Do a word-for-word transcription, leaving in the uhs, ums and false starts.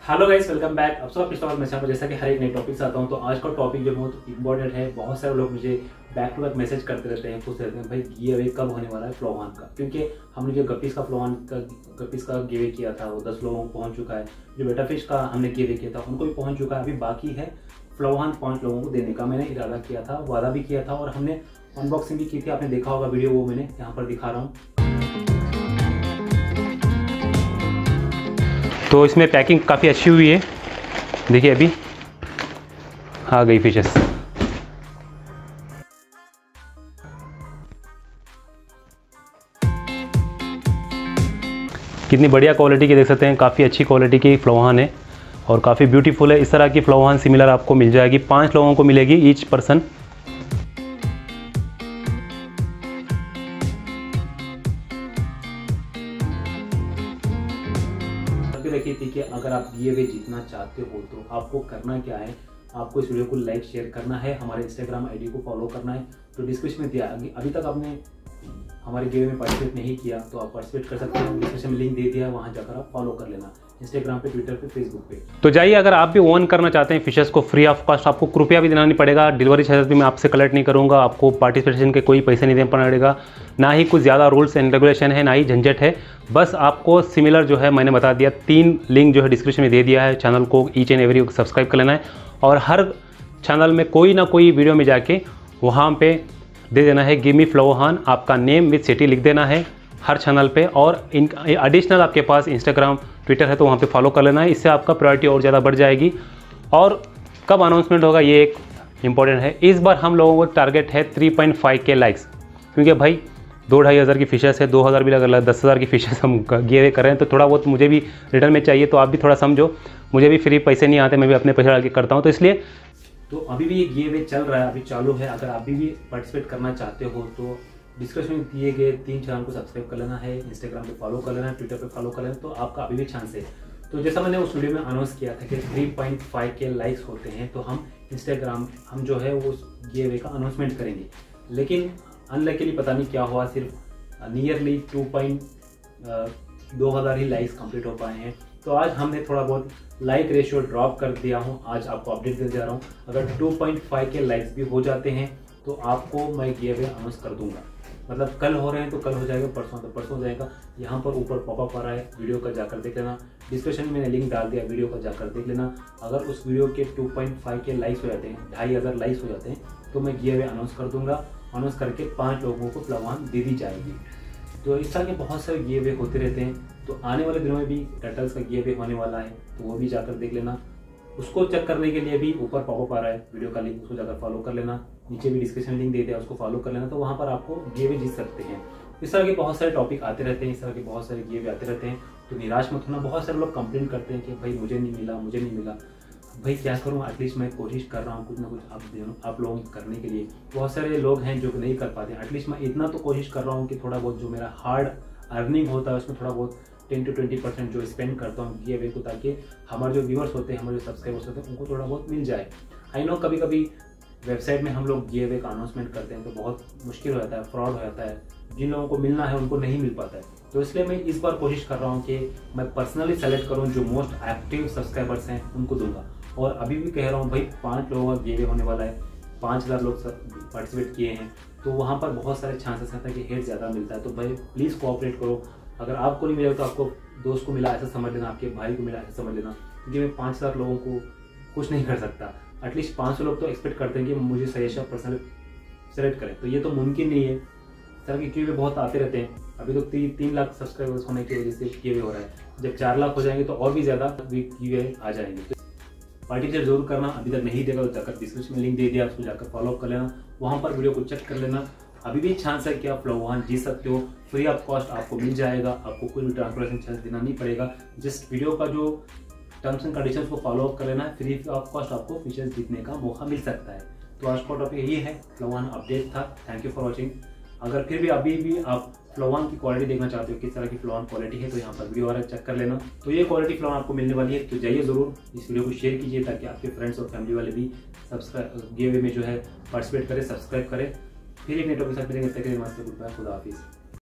Hello guys, welcome back. अब सब पिछला बार मैं पर जैसा कि हर एक नए टॉपिक से आता हूं, तो आज का टॉपिक जो बहुत इंपॉर्टेंट है। बहुत सारे लोग मुझे बैक टू बैक मैसेज करते रहते हैं, पूछते रहते हैं भाई गिव अवे कब होने वाला है फ्लोहान का, क्योंकि हमने जो गप्पीज का फ्लोहान का गप्पीज का गिव अवे किया था वो दस लोगों को पहुंच चुका है। जो बेटा फिश का हमने गिव अवे किया था उनको भी पहुंच चुका है। अभी बाकी है फ्लोहान पाँच लोगों को देने का। मैंने इरादा किया था, वादा भी किया था और हमने अनबॉक्सिंग भी की थी। आपने देखा होगा वीडियो, वो मैंने यहाँ पर दिखा रहा हूँ। तो इसमें पैकिंग काफ़ी अच्छी हुई है, देखिए अभी आ गई फिशेस। कितनी बढ़िया क्वालिटी की देख सकते हैं, काफ़ी अच्छी क्वालिटी की फ्लोहान है और काफ़ी ब्यूटीफुल है। इस तरह की फ्लोहान सिमिलर आपको मिल जाएगी, पांच लोगों को मिलेगी ईच पर्सन। रखी थी कि अगर आप गिव अवे जीतना चाहते हो तो आपको करना क्या है, आपको इस वीडियो को लाइक शेयर करना है, हमारे इंस्टाग्राम आईडी को फॉलो करना है। तो डिस्क्रिप्शन में दिया, अभी तक आपने हमारे गिव अवे में पार्टिसिपेट नहीं किया तो आप पार्टिसिपेट कर सकते हैं। डिस्क्रिप्शन में लिंक दे दिया है, वहाँ जाकर आप फॉलो कर लेना, इंस्टाग्राम पे, ट्विटर पे, फेसबुक पे। तो जाइए, अगर आप भी ओन करना चाहते हैं फिशेस को फ्री ऑफ कॉस्ट, आपको रुपया भी देना नहीं पड़ेगा, डिलीवरी चार्जेस भी मैं आपसे कलेक्ट नहीं करूँगा, आपको पार्टिसिपेशन के कोई पैसे नहीं देना पड़ेगा, ना ही कुछ ज़्यादा रूल्स एंड रेगुलेशन है, ना ही झंझट है। बस आपको सिमिलर जो है मैंने बता दिया, तीन लिंक जो है डिस्क्रिप्शन में दे दिया है। चैनल को ईच एंड एवरी सब्सक्राइब कर लेना है और हर चैनल में कोई ना कोई वीडियो में जाके वहाँ पे दे देना है गिव मी फ्लोहान, आपका नेम विद सिटी लिख देना है हर चैनल पे। और इन एडिशनल आपके पास इंस्टाग्राम ट्विटर है तो वहाँ पे फॉलो कर लेना है, इससे आपका प्रायोरिटी और ज़्यादा बढ़ जाएगी। और कब अनाउंसमेंट होगा ये एक इम्पॉर्टेंट है। इस बार हम लोगों को टारगेट है three point five K likes, क्योंकि भाई दो ढाई हज़ार की फिशेस है, दो हज़ार भी लग रहा है, दस हज़ार की फिशेस हम गिव अवे कर रहे हैं, तो थोड़ा बहुत मुझे भी रिटर्न में चाहिए। तो आप भी थोड़ा समझो, मुझे भी फ्री पैसे नहीं आते, मैं भी अपने पैसे डाल के करता हूँ, तो इसलिए तो अभी भी ये गिव अवे चल रहा है, अभी चालू है। अगर अभी भी पार्टिसिपेट करना चाहते हो तो डिस्क्रिप्शन में दिए गए तीन चैनल को सब्सक्राइब कर लेना है, इंस्टाग्राम पे फॉलो कर लेना है, ट्विटर पे फॉलो कर लेना, तो आपका अभी भी चांस है। तो जैसा मैंने उस वीडियो में अनाउंस किया था कि three point five K likes होते हैं तो हम इंस्टाग्राम हम जो है वो गिव अवे का अनाउंसमेंट करेंगे। लेकिन अनलकीली पता नहीं क्या हुआ, सिर्फ नियरली टू पॉइंट दो हज़ार ही लाइक्स कंप्लीट हो पाए हैं। तो आज हमने थोड़ा बहुत लाइक रेशियो ड्रॉप कर दिया हूँ, आज आपको अपडेट दे जा रहा हूँ। अगर two point five K likes भी हो जाते हैं तो आपको मैं गिव अवे अनाउंस कर दूंगा। मतलब कल हो रहे हैं तो कल हो जाएगा, परसों तो परसों हो जाएगा। यहाँ पर ऊपर पॉपअप आ रहा है, वीडियो का जाकर देख लेना, डिस्क्रिप्शन में मैंने लिंक डाल दिया, वीडियो का जाकर देख लेना। अगर उस वीडियो के two point five K likes हो जाते हैं, ढाई हज़ार लाइक्स हो जाते हैं, तो मैं गिव अवे अनाउंस कर दूंगा। अनाउंस करके पाँच लोगों को फ्लोहान दे दी जाएगी। तो इस तरह के बहुत सारे गिव अवे होते रहते हैं। तो आने वाले दिनों में भी टर्टल्स का गिव अवे होने वाला है, तो वो भी जाकर देख लेना। उसको चेक करने के लिए भी ऊपर पॉपअप आ रहा है वीडियो का लिंक, उसको जाकर फॉलो कर लेना। नीचे भी डिस्क्रिप्शन लिंक दे दिया, उसको फॉलो कर लेना, तो वहाँ पर आपको गिव अवे जीत सकते हैं। इस तरह के बहुत सारे टॉपिक आते रहते हैं, इस तरह के बहुत सारे गिव अवे आते रहते हैं। तो निराश मत होना। बहुत सारे लोग कंप्लेंट करते हैं कि भाई मुझे नहीं मिला, मुझे नहीं मिला। भाई क्या करूँ, एटलीस्ट मैं कोशिश कर रहा हूँ कुछ ना कुछ आप देना आप लोगों को करने के लिए। बहुत सारे लोग हैं जो नहीं कर पाते, एटलीस्ट मैं इतना तो कोशिश कर रहा हूँ कि थोड़ा बहुत जो मेरा हार्ड अर्निंग होता है उसमें थोड़ा बहुत टेन टू ट्वेंटी परसेंट जो स्पेंड करता हूँ गिव अवे को, ताकि हमारे जो व्यूअर्स होते हैं, हमारे जो सब्सक्राइबर्स होते हैं, उनको थोड़ा बहुत मिल जाए। आई नो कभी कभी वेबसाइट में हम लोग गिव अवे का अनाउंसमेंट करते हैं तो बहुत मुश्किल हो जाता है, फ्रॉड हो जाता है, जिन लोगों को मिलना है उनको नहीं मिल पाता है। तो इसलिए मैं इस बार कोशिश कर रहा हूँ कि मैं पर्सनली सेलेक्ट करूँ, जो मोस्ट एक्टिव सब्सक्राइबर्स हैं उनको दूंगा। और अभी भी कह रहा हूँ भाई पाँच लोगों का गिव अवे होने वाला है, पाँच हज़ार लोग पार्टिसिपेट किए हैं, तो वहाँ पर बहुत सारे चांसेस रहता है कि हेड ज़्यादा मिलता है। तो भाई प्लीज़ कोऑपरेट करो। अगर आपको नहीं मिलेगा तो आपको दोस्त को मिला ऐसा समझ लेना, आपके भाई को मिला ऐसा समझ लेना, क्योंकि मैं पाँच हज़ार लोगों को कुछ नहीं कर सकता। एटलीस्ट पाँच सौ लोग तो एक्सपेक्ट करते हैं कि मुझे सजेशन पर्सनली सेलेक्ट करें, तो ये तो मुमकिन नहीं है। इस तरह के गिव अवे बहुत आते रहते हैं। अभी तो ती, तीन लाख सब्सक्राइबर्स होने की वजह से गिव अवे हो रहा है, जब चार लाख हो जाएंगे तो और भी ज़्यादा गिव अवे आ जाएंगे। तो पार्टिसिपेट जरूर करना। अभी तक नहीं देखा तो जाकर डिस्क्रिप्शन में लिंक दे दिया, उसको जाकर फॉलो कर लेना, वहाँ पर वीडियो को चेक कर लेना। अभी भी चांस है कि आप फ्लोहान जीत सकते हो, फ्री ऑफ कॉस्ट आपको मिल जाएगा, आपको कोई भी ट्रांसपोर्टेशन चार्ज देना नहीं पड़ेगा। जिस वीडियो का जो टर्म्स एंड कंडीशंस को फॉलो अप कर लेना है, फ्री ऑफ कॉस्ट आपको फीचर्स जीतने का मौका मिल सकता है। तो आज का टॉपिक यही है, फ्लोहान अपडेट था। Thank you for watching. अगर फिर भी अभी भी आप फ्लोहान की क्वालिटी देखना चाहते हो, किस तरह की फ्लोहान क्वालिटी है, तो यहाँ पर वीडियो वाला चेक कर लेना। तो ये क्वालिटी फ्लोहान आपको मिलने वाली है, तो जाइए जरूर इस वीडियो को शेयर कीजिए ताकि आपके फ्रेंड्स और फैमिली वाले भी सब्सक्राइब गिव अवे में जो है पार्टिसिपेट करें, सब्सक्राइब करें। फिर एक नेटवर्क के साथ मिलेंगे, तक के लिए नमस्ते, गुड बाय, खुदा हाफिज़।